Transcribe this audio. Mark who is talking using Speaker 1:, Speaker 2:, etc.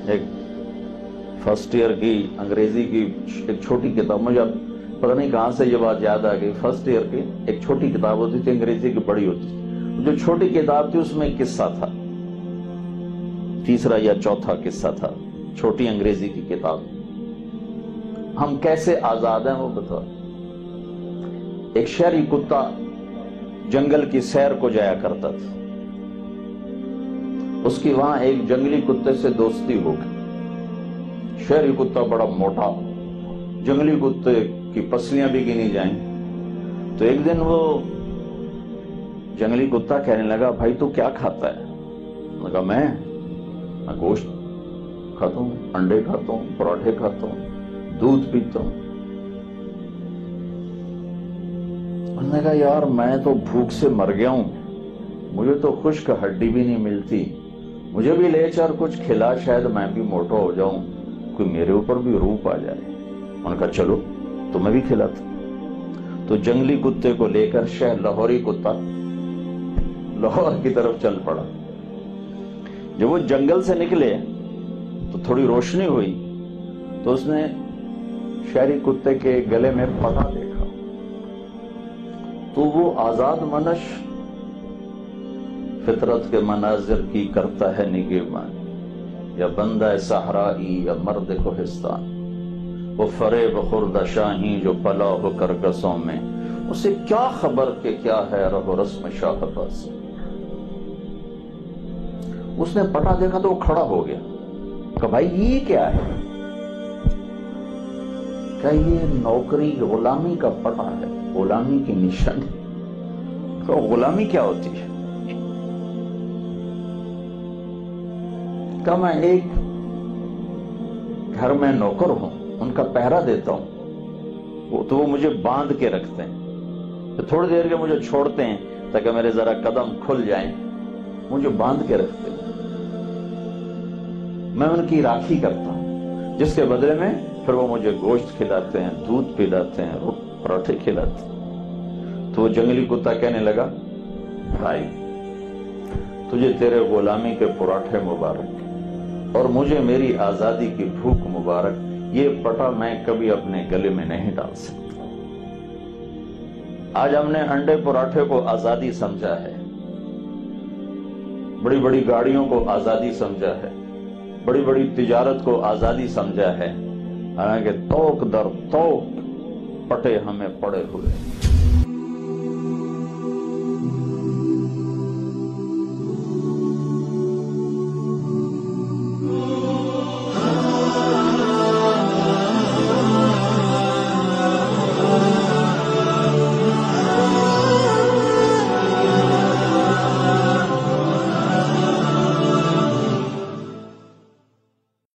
Speaker 1: ایک first year کی انگریزی کی ایک چھوٹی کتاب، مجھے پتہ نہیں کہاں سے یہ بات یاد آ گئی، فرسٹ ایئر کی ایک چھوٹی کتاب ہوتی تھی انگریزی کی، بڑی ہوتی تھی، جو چھوٹی کتاب تھی اس میں ایک قصہ تھا، تیسرا یا چوتھا قصہ تھا، چھوٹی انگریزی کی کتاب، ہم کیسے آزاد ہیں وہ بتا۔ ایک شہری کتا جنگل کی سیر کو جایا کرتا تھا، اس کی وہاں ایک جنگلی کتے سے دوستی ہو گئی۔ شہری کتا بڑا موٹا، جنگلی کتے کی پسلیاں بھی گنی جائیں۔ تو ایک دن وہ جنگلی کتا کہنے لگا، بھائی تو کیا کھاتا ہے؟ نے کہا میں گوشت کھاتا ہوں، انڈے کھاتا ہوں، پراٹھے کھاتا ہوں، دودھ پیتا ہوں۔ انہوں نے کہا یار میں تو بھوک سے مر گیا ہوں، مجھے تو خشک ہڈی بھی نہیں ملتی، مجھے بھی لے چل کچھ کھلا، شاید میں بھی موٹا ہو جاؤں، کوئی میرے اوپر بھی روپ آ جائے۔ انہوں نے کہا چلو تمہیں بھی کھلاتا۔ تو جنگلی کتے کو لے کر لاہوری کتا لاہور کی طرف چل پڑا۔ جب وہ جنگل سے نکلے تو تھوڑی روشنی ہوئی تو اس نے شہری کتے کے گلے میں پٹا دیکھا، تو وہ آزاد منش فطرت کے مناظر کی کرتا ہے نگہبان، یا بندہ صحرائی یا مرد کوہستان، وہ فریب خورد شاہی جو پلا ہو کرکسوں میں، اسے کیا خبر کہ کیا ہے رہ و رسم شاہ پاس۔ اس نے پٹا دیکھا تو وہ کھڑا ہو گیا، کہ بھائی یہ کیا ہے؟ کہ یہ نوکری غلامی کا پٹا ہے، غلامی کی نشانی۔ کہ غلامی کیا ہوتی ہے؟ کہ میں ایک گھر میں نوکر ہوں، ان کا پہرا دیتا ہوں، تو وہ مجھے باندھ کے رکھتے ہیں، تو تھوڑی دیر کے مجھے چھوڑتے ہیں تاکہ میرے ذرا قدم کھل جائیں، مجھے باندھ کے رکھتے ہیں، میں ان کی راکھی کرتا ہوں، جس کے بدلے میں پھر وہ مجھے گوشت کھلاتے ہیں، دودھ پلاتے ہیں، پراٹھے کھلاتے ہیں۔ تو وہ جنگلی کتا کہنے لگا، بھائی تجھے تیرے غلامی کے پراٹھے مبارک اور مجھے میری آزادی کی بھوک مبارک، یہ پٹا میں کبھی اپنے گلے میں نہیں ڈال سکتا۔ آج ہم نے انڈے پراٹھے کو آزادی سمجھا ہے، بڑی بڑی گاڑیوں کو آزادی سمجھا ہے، بڑی بڑی تجارت کو آزادی سمجھا ہے، حالانکہ توق در توق پٹے ہمیں پڑے ہوئے۔